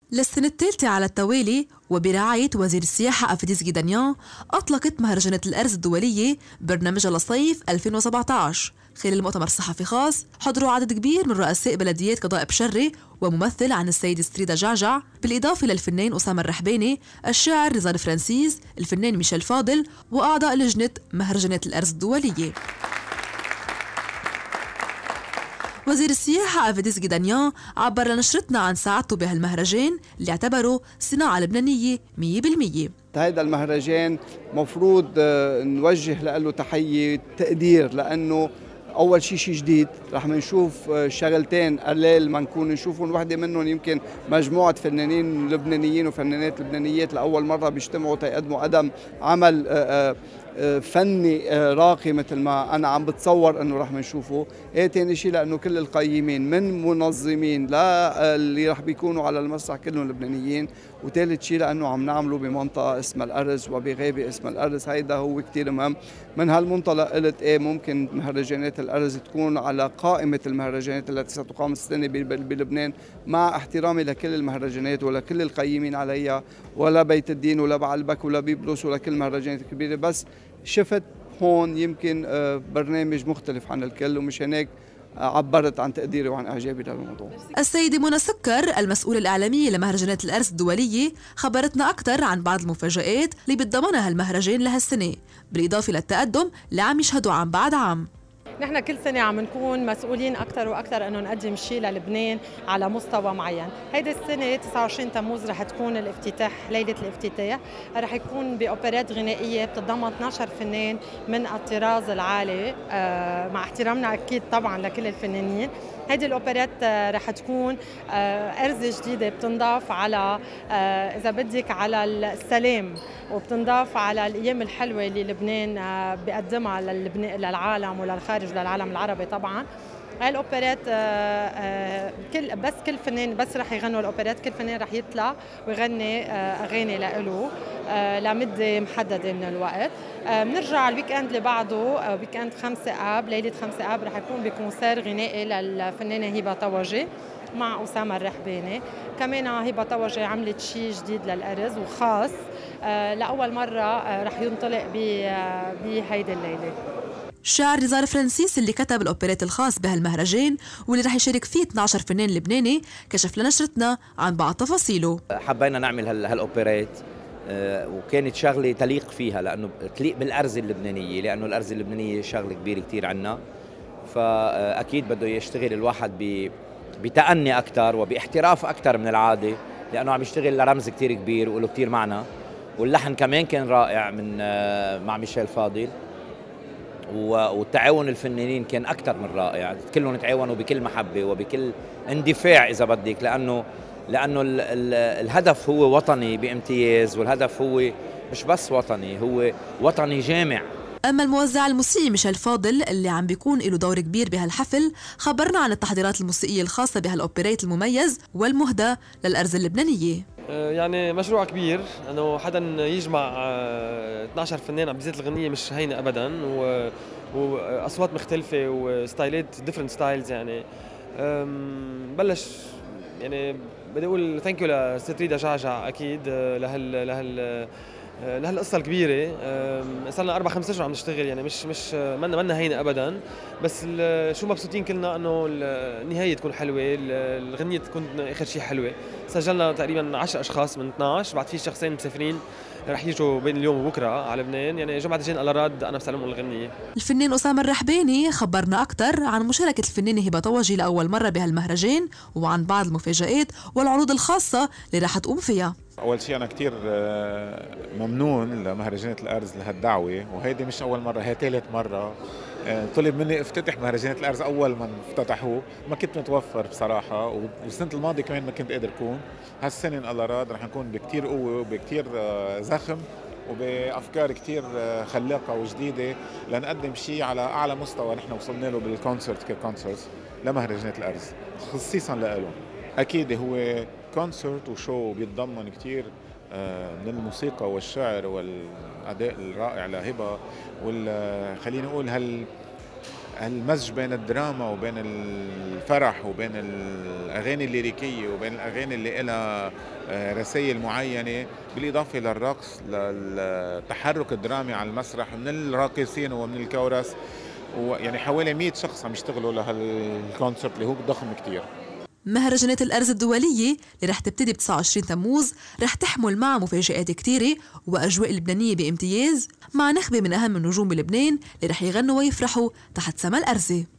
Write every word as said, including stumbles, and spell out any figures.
للسنة الثالثة على التوالي وبرعاية وزير السياحة أفيديس غيدانيان أطلقت مهرجانة الأرز الدولية برنامجها لصيف ألفين وسبعة عشر. خلال مؤتمر صحفي خاص حضروا عدد كبير من رؤساء بلديات قضاء بشري وممثل عن السيدة ستريدا جعجع، بالإضافة للفنان أسامة الرحباني، الشاعر رزان فرانسيس، الفنان ميشيل فاضل، وأعضاء لجنة مهرجانات الأرز الدولية. وزير السياحة أفيديس غيدانيان عبر لنشرتنا عن سعادته بهالمهرجان اللي اعتبره صناعة لبنانية مية بالمية. هذا المهرجان مفروض نوجه له تحية تقدير، لأنه أول شيء شيء جديد، رح نشوف شغلتين قليل ما نكون نشوفهم. واحدة منهم يمكن مجموعة فنانين لبنانيين وفنانات لبنانيات لأول مرة بيجتمعوا تيقدموا قدم عمل فني راقي مثل ما أنا عم بتصور أنه رح نشوفه. إيه تاني شيء لأنه كل القيمين من منظمين لا اللي رح بيكونوا على المسرح كلهم لبنانيين. وثالث شيء لأنه عم نعمله بمنطقة اسمها الأرز وبغابة اسمها الأرز، هيدا هو كتير مهم. من هالمنطلق قلت إيه ممكن مهرجانات الأرز تكون على قائمة المهرجانات التي ستقام السنة بلبنان، مع احترامي لكل المهرجانات ولا كل القيمين عليها، ولا بيت الدين ولا بعلبك ولا بيبلوس ولا كل المهرجانات الكبيرة. بس شفت هون يمكن برنامج مختلف عن الكل، ومش هيك عبرت عن تقديري وعن اعجابي للموضوع. السيدة منى سكر المسؤولة الإعلامية لمهرجانات الأرز الدولية خبرتنا أكثر عن بعض المفاجآت اللي بتضمنها المهرجان لهالسنة، بالإضافة للتقدم اللي عم يشهدوا عن بعد عام. نحن كل سنة عم نكون مسؤولين أكثر وأكثر إنه نقدم شيء للبنان على مستوى معين. هيدي السنة تسعة وعشرين تموز رح تكون الافتتاح، ليلة الافتتاح رح يكون بأوبرات غنائية بتتضمن اثنعش فنان من الطراز العالي، مع احترامنا أكيد طبعا لكل الفنانين. هيدي الأوبرات رح تكون أرز جديدة بتنضاف على إذا بدك على السلام، وبتنضاف على الأيام الحلوة اللي لبنان بيقدمها للعالم وللخارج وللعالم العربي. طبعا هاي الأوبرات كل بس كل فنان بس رح يغنوا الأوبرات، كل فنان رح يطلع ويغني أغاني لإله لمدة محددة من الوقت. بنرجع الويك اند اللي بعده، ويك اند خمسة آب، ليلة خمسة آب رح يكون بكونسير غنائي للفنانة هبة طوجي مع أسامة الرحباني. كمان هبة طوجي عملت شيء جديد للأرز وخاص لأول مرة رح ينطلق بهيدي الليلة. الشاعر رزان فرانسيس اللي كتب الأوبرات الخاص بهالمهرجان واللي رح يشارك فيه اثنعش فنان لبناني كشف لنشرتنا عن بعض تفاصيله. حبينا نعمل هالأوبرات وكانت شغلة تليق فيها، لأنه تليق بالأرز اللبنانية، لأنه الأرز اللبنانية شغلة كبيرة كتير عنا، فأكيد بده يشتغل الواحد بتأني أكتر وباحتراف أكتر من العادة، لأنه عم يشتغل لرمز كتير كبير وله كتير معنى. واللحن كمان كان رائع من مع ميشيل فاضل، والتعاون الفنانين كان أكثر من رائع، كلهم تعاونوا بكل محبة وبكل اندفاع إذا بدك، لأنه لأنه ال ال الهدف هو وطني بامتياز، والهدف هو مش بس وطني، هو وطني جامع. أما الموزع الموسيقي ميشيل فاضل اللي عم بيكون له دور كبير بهالحفل خبرنا عن التحضيرات الموسيقية الخاصة بهالأوبريت المميز والمهدى للأرز اللبنانية. يعني مشروع كبير انه حدا يجمع اثنعش فنان عم بزيت الغنية مش هينة ابدا، واصوات مختلفة وستايلات ديفرنت ستايلز. يعني بلش يعني بدي اقول ثانك يو لستريدا جعجع اكيد لهال لهال لهالقصة الكبيرة. صار لنا أربع خمس أشهر عم نشتغل، يعني مش مش منا منا هينة أبدا، بس شو مبسوطين كلنا إنه النهاية تكون حلوة، الغنية تكون آخر شيء حلوة. سجلنا تقريبا عشرة أشخاص من اثنعش، بعد في شخصين مسافرين رح يجوا بين اليوم وبكره على لبنان، يعني جمعة الجن على راد أنا بسلمهم الغنية. الفنان أسامة الرحباني خبرنا أكثر عن مشاركة الفنانة هبة طوجي لأول مرة بهالمهرجان، وعن بعض المفاجآت والعروض الخاصة اللي رح تقوم فيها. أول شيء أنا كتير ممنون لمهرجانات الأرز لهالدعوة، وهيدي مش أول مرة، هي ثالث مرة. طلب مني افتتح مهرجانات الأرز أول ما افتتحوه، ما كنت متوفر بصراحة، والسنة الماضية كمان ما كنت قادر أكون. هالسنة إن الله راد رح نكون بكتير قوة وبكتير زخم وبأفكار كتير خلاقة وجديدة لنقدم شيء على أعلى مستوى نحن وصلنا له بالكونسرت ككونسرت لمهرجانات الأرز خصيصا لهم. أكيد هو كونسرت وشو بيتضمن كتير من الموسيقى والشعر والأداء الرائع لهبة، وخليني أقول هال المزج بين الدراما وبين الفرح وبين الأغاني الليريكية وبين الأغاني اللي لها رسائل معينة، بالإضافة للرقص، للتحرك الدرامي على المسرح من الراقصين ومن الكورس، ويعني حوالي مئة شخص عم يشتغلوا لهالكونسرت اللي هو ضخم كتير. مهرجانات الأرز الدولية اللي رح تبتدي ب تسعة وعشرين تموز رح تحمل معها مفاجآت كتيرة وأجواء لبنانية بامتياز، مع نخبة من أهم النجوم بلبنان اللي رح يغنوا ويفرحوا تحت سما الأرزة.